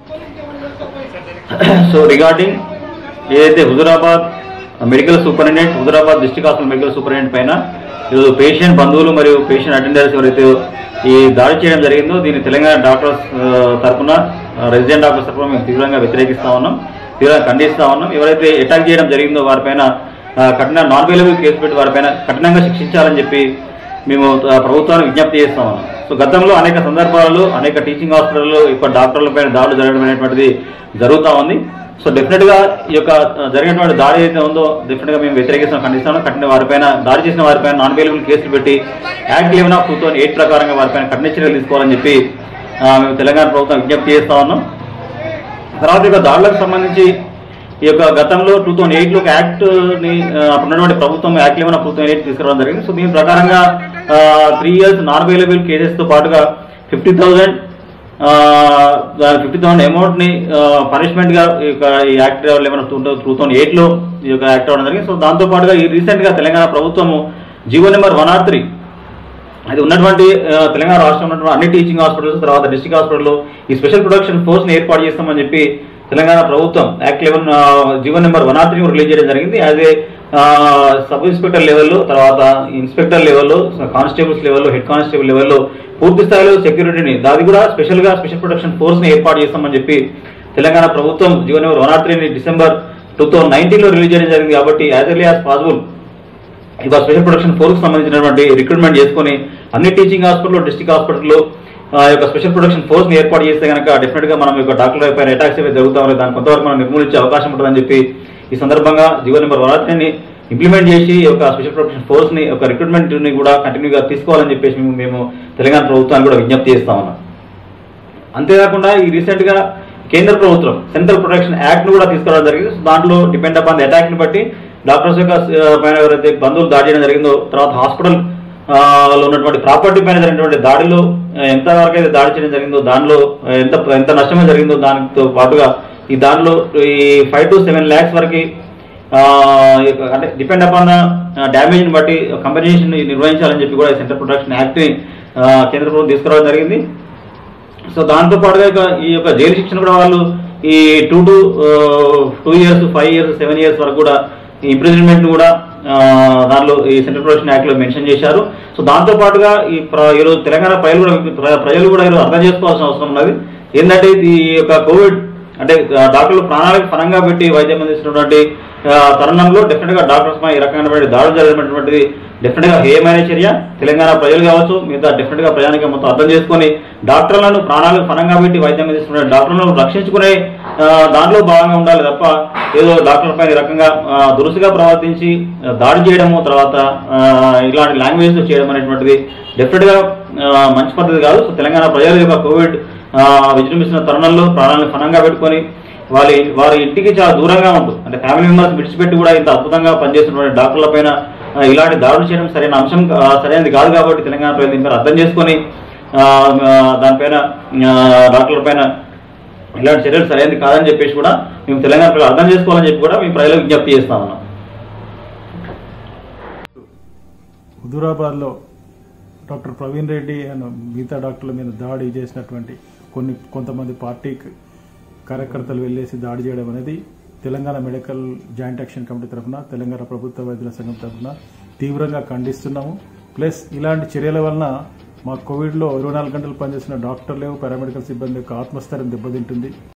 So regarding ఏదైతే Huzurabad medical superintendent, Huzurabad district hospital medical superintendent పైన ఈరోజు పేషెంట్ బంధువులు మరియు పేషెంట్ అటెండర్స్ ఎవరైతే ఈ దాడి చేయడం జరిగిందో దీన్ని తెలంగాణ డాక్టర్స్ తరఫున, రెసిడెంట్ డాక్టర్స్ తరఫున మేము తీవ్రంగా వ్యతిరేకిస్తా ఉన్నాం, తీవ్రంగా ఖండిస్తా ఉన్నాం. ఎవరైతే అటాక్ చేయడం జరిగిందో వారిపైన కఠిన నాన్ అవైలబుల్ కేసు పెట్టి వారిపైన కఠినంగా శిక్షించాలని చెప్పి మేము ప్రభుత్వాన్ని విజ్ఞప్తి చేస్తా ఉన్నాం. సో గతంలో అనేక సందర్భాలలో అనేక టీచింగ్ హాస్పిటల్లో ఇప్పుడు డాక్టర్లపైన దాడులు జరగడం అనేటువంటిది జరుగుతూ ఉంది. సో డెఫినెట్గా ఈ యొక్క జరిగినటువంటి దాడి ఏదైతే ఉందో డెఫినెట్గా మేము వ్యతిరేకిస్తాం, ఖండిస్తాము. కఠిన వారిపైన దాడి చేసిన వారిపైన నాన్ అవైలబుల్ కేసులు పెట్టి యాక్ట్ 11/2008 ప్రకారంగా వారిపైన కఠిన చర్యలు తీసుకోవాలని చెప్పి మేము తెలంగాణ ప్రభుత్వం విజ్ఞప్తి చేస్తా ఉన్నాం. తర్వాత ఈ దాడులకు సంబంధించి ఈ యొక్క గతంలో 2008లో ఒక యాక్ట్ని అప్పుడున్నటువంటి ప్రభుత్వం యాక్ట్ 11/2008 తీసుకురావడం జరిగింది. సో దీని ప్రకారంగా 3 years నాన్ అవైలబుల్ కేసెస్తో పాటుగా 50,000 అమౌంట్ని పనిష్మెంట్గా ఈ యాక్ట్ 11/2008లో ఈ యొక్క యాక్ట్ అవ్వడం జరిగింది. సో దాంతోపాటుగా ఈ రీసెంట్గా తెలంగాణ ప్రభుత్వము జీవో నెంబర్ 103 అది ఉన్నటువంటి తెలంగాణ రాష్ట్రంలో ఉన్నటువంటి అన్ని టీచింగ్ హాస్పిటల్స్, తర్వాత డిస్ట్రిక్ట్ హాస్పిటల్లో ఈ స్పెషల్ ప్రొటెక్షన్ ఫోర్స్ని ఏర్పాటు చేస్తామని చెప్పి తెలంగాణ ప్రభుత్వం యాక్ట్ 11 జీవో నెంబర్ 103 రిలీజ్ చేయడం జరిగింది. అదే సబ్ ఇన్స్పెక్టర్ లెవెల్లో, తర్వాత ఇన్స్పెక్టర్ లెవెల్లో, కానిస్టేబుల్స్ లెవెల్లో, హెడ్ కానిస్టేబుల్ లెవెల్లో పూర్తి స్థాయిలో సెక్యూరిటీని దాది కూడా స్పెషల్ ప్రొటెక్షన్ ఫోర్స్ని ఏర్పాటు చేస్తామని చెప్పి తెలంగాణ ప్రభుత్వం జీవో నెంబర్ 103ని December 2019లో రిలీజ్ చేయడం జరిగింది. కాబట్టి యాజ్ ఎర్లీ యాజ్ పాసిబుల్ ఇక స్పెషల్ ప్రొటెక్షన్ ఫోర్స్కి సంబంధించినటువంటి రిక్రూట్మెంట్ చేసుకుని అన్ని టీచింగ్ హాస్పిటల్లో, డిస్ట్రిక్ట్ హాస్పిటల్లో యొక్క స్పెషల్ ప్రొటెక్షన్ ఫోర్స్ని ఏర్పాటు చేస్తే కనుక డెఫినెట్గా మనం యొక్క డాక్టర్ల పైన అటాక్స్ ఏవైతే జరుగుతామో దాన్ని కొంతవరకు మనం నిర్మూలించే అవకాశం ఉంటుందని చెప్పి ఈ సందర్భంగా జీవో నెంబర్ 103ని ఇంప్లిమెంట్ చేసి ఈ యొక్క స్పెషల్ ప్రొటెక్షన్ ఫోర్స్ని యొక్క రిక్రూట్మెంట్ని కూడా కంటిన్యూగా తీసుకోవాలని చెప్పేసి మేము తెలంగాణ ప్రభుత్వాన్ని కూడా విజ్ఞప్తి చేస్తా ఉన్నాం. అంతేకాకుండా ఈ రీసెంట్గా కేంద్ర ప్రభుత్వం సెంట్రల్ ప్రొటెక్షన్ యాక్ట్ను కూడా తీసుకురావడం జరిగింది. దాంట్లో డిపెండ్ అపాన్ ది అటాక్ని బట్టి డాక్టర్స్ యొక్క పైన ఎవరైతే బంధువులు దాడి చేయడం జరిగిందో, తర్వాత హాస్పిటల్ లో ఉన్నటువంటి ప్రాపర్టీ పైన జరిగినటువంటి దాడిలో ఎంతవరకు అయితే దాడి చేయడం జరిగిందో దానిలో ఎంత నష్టమే జరిగిందో దానితో పాటుగా ఈ దానిలో ఈ 5 to 7 lakhs వరకు అంటే డిపెండ్ అపాన్ డ్యామేజ్ని బట్టి కంపెన్సేషన్ నిర్వహించాలని చెప్పి కూడా సెంట్రల్ ప్రొటెక్షన్ యాక్ట్ని కేంద్ర ప్రభుత్వం తీసుకురావడం జరిగింది. సో దాంతో పాటుగా ఈ యొక్క జైలు శిక్షణ కూడా వాళ్ళు ఈ 2 years, 5 years, 7 years వరకు కూడా ఈ ఇంప్రిజన్మెంట్ కూడా దానిలో ఈ సెంట్రల్ ప్రొటెక్షన్ యాక్ట్లో మెన్షన్ చేశారు. సో దాంతో పాటుగా ఈరోజు తెలంగాణ ప్రజలు కూడా ఈరోజు అర్థం చేసుకోవాల్సిన అవసరం ఉన్నది. ఏంటంటే ఈ యొక్క కోవిడ్ అంటే డాక్టర్లు ప్రాణాలకు పరంగా పెట్టి వైద్యం అందిస్తున్నటువంటి తరుణంలో డెఫినెట్గా డాక్టర్స్ పై ఈ రకమైనటువంటి దాడులు జరిగినటువంటిది డెఫినెట్గా హేయమైన చర్య. తెలంగాణ ప్రజలు కావచ్చు, మిగతా డెఫినెట్గా ప్రజానికి మొత్తం అర్థం చేసుకొని డాక్టర్లను ప్రాణాలకు పరంగా పెట్టి వైద్యం అందిస్తున్న డాక్టర్లను రక్షించుకునే దాంట్లో భాగంగా ఉండాలి తప్ప ఏదో డాక్టర్లపై ఈ రకంగా దురుసుగా ప్రవర్తించి దాడి చేయడము, తర్వాత ఇలాంటి లాంగ్వేజ్తో చేయడం అనేటువంటిది డెఫినెట్గా మంచి పద్ధతి కాదు. సో తెలంగాణ ప్రజల యొక్క కోవిడ్ విజృంభిస్తున్న తరుణంలో ప్రాణాలను పనంగా పెట్టుకొని వారి ఇంటికి చాలా దూరంగా ఉంటూ అంటే ఫ్యామిలీ మెంబర్స్ విడిచిపెట్టి కూడా ఇంత అద్భుతంగా పనిచేస్తున్న డాక్టర్ల పైన ఇలాంటి దాడులు చేయడం సరైనది కాదు. కాబట్టి తెలంగాణ ప్రజలు దీనిపైన అర్థం చేసుకొని దానిపైన డాక్టర్ల పైన ఇలాంటి చర్యలు సరైనది కాదని చెప్పేసి కూడా మేము తెలంగాణ ప్రజలు అర్థం చేసుకోవాలని చెప్పి కూడా మేము ప్రజలకు విజ్ఞప్తి చేస్తా ఉన్నాం. హుజూరాబాద్లో డాక్టర్ ప్రవీణ్ రెడ్డి అండ్ మిగతా డాక్టర్ల మీద దాడి చేసినటువంటి కొంతమంది పార్టీ కార్యకర్తలు వెళ్లేసి దాడి చేయడం అనేది Telangana medical joint action committee తరఫున, తెలంగాణ ప్రభుత్వ వైద్యుల సంఘం తరఫున తీవ్రంగా ఖండిస్తున్నాము. ప్లస్ ఇలాంటి చర్యల వలన మా కోవిడ్లో 24 గంటలు పనిచేసిన డాక్టర్లు, పారామెడికల్ సిబ్బంది యొక్క ఆత్మస్థైర్యం దెబ్బతింటుంది.